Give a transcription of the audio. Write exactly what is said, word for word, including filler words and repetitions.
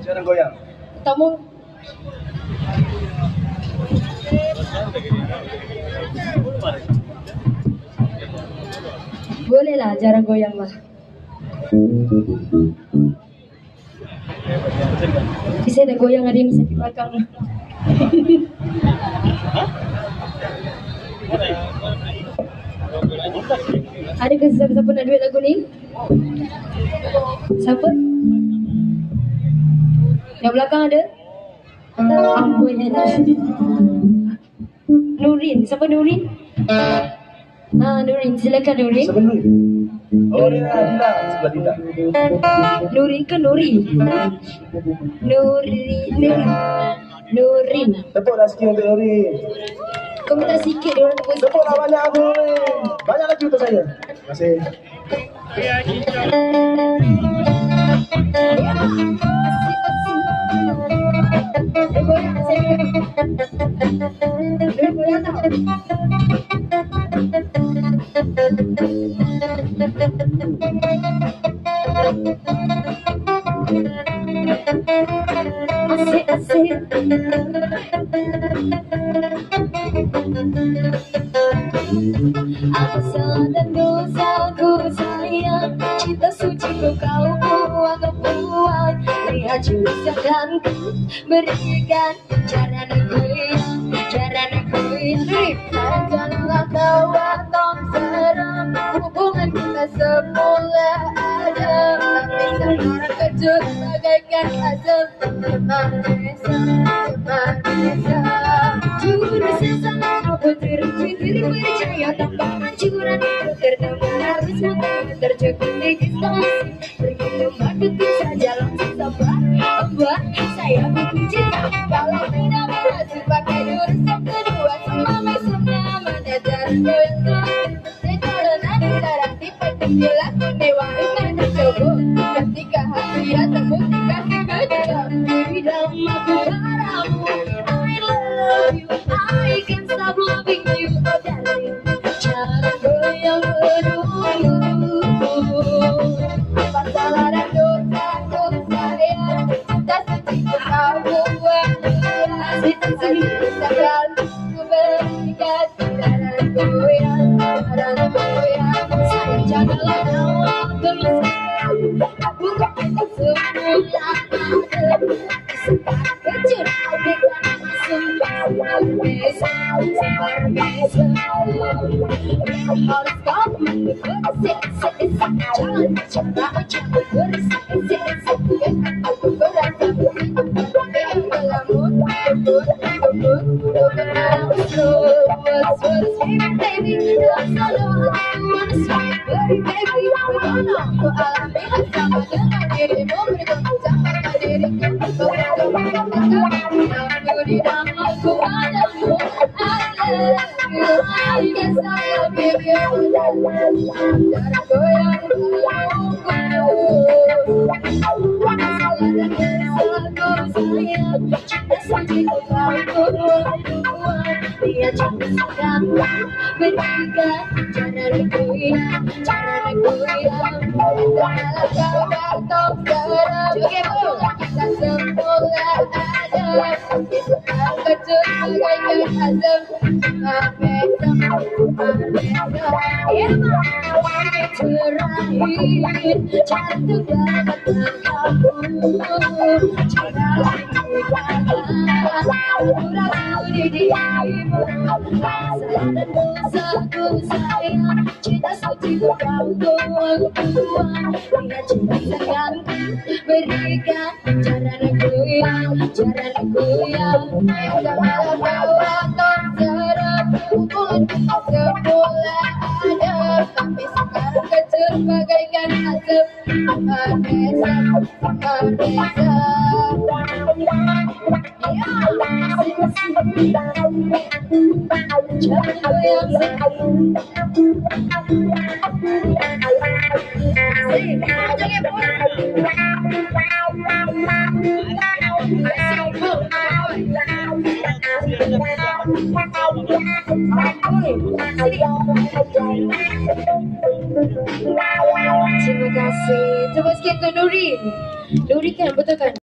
Jarang goyang. Tamu. Boleh lah, jarang goyang lah. Bisa ada goyang, ada yang sakit belakang. Ada ke siapa-siapa nak duet lagu ni? Siapa? Yang belakang ada? Amboi Nurin, siapa Nurin? Ah, Nurin, silakan Nurin. Siapa Nurin? Oh, Dina, Dina, sebelah Dina. Nurin ke Nuri? Nuri, Nurin. Nurin. Tepuklah sikit untuk Nurin. Kau minta sikit dia orang tepuk. Tepuklah banyak Nurin. Banyak lagi untuk saya. Terima kasih. Asik, asik. Asal dan dosaku sayang, cinta suci kau buang buang. Lihat jurusan ku berikan cara goyang, cara goyang. Janganlah kau atau seram, hubungan kita semula ada, tapi sekarang kejut bagaikan azab. Manisah, manisah, jurusan aku terjun percaya tanpa anjuran, terdengar harus makan terjebak di distraksi. Begitu begitu saja langsung sabar, abah saya butuh cinta. Kalau tidak berhasil pakai jurusan kedua, semua mesumnya mana jalan goyang goyang. Sejalan ada darah tipe tinggilah dewa iman tercoba. Ketika hati ya terbukti kasih gejala, di dalam aku padamu. I love you, I can't stop loving you, oh darling. Cara goyang berdulu, apa salah dan dosaku sayang, cinta suci kau buat asik asik sekali ku berikan cara goyang, cara goyang. Sayang janganlah kau terus bukan itu semula ada, sekarang kecil berikan sembar besa, sembar besa. Harus kau bersih bersih, jangan jangan jangan bersih bersih bersih. Aku berasa yang melamun, berbun berbun berbun baby, don't know I wanna sweet baby, we don't know. Ku alami bersama dengan dirimu, bergabung sama diriku. Aku di dalam aku padamu. I love you, I guess I love you. Cara goyang cinta suci kau buat, dia cinta sedang berikan cara goyang, cara goyang. Janganlah kau datang seram, kita semula ada, tapi sekarang kejut bagaikan azab. Maafkan, terakhir jatuh dapatkan kamu, cara ragu di dirimu. Salah dan dosaku sayang, cinta suci kau buang buang. Dia cinta sayang berikan cara goyang, cara goyang. Janganlah kau atau seram, hubungan kita semula ada, tapi sekarang kecil bagaikan azab. Manisah, manisah. Jangan goyang terima kasih. Terima kasih untuk Nurin. Nurin kan, betul kan?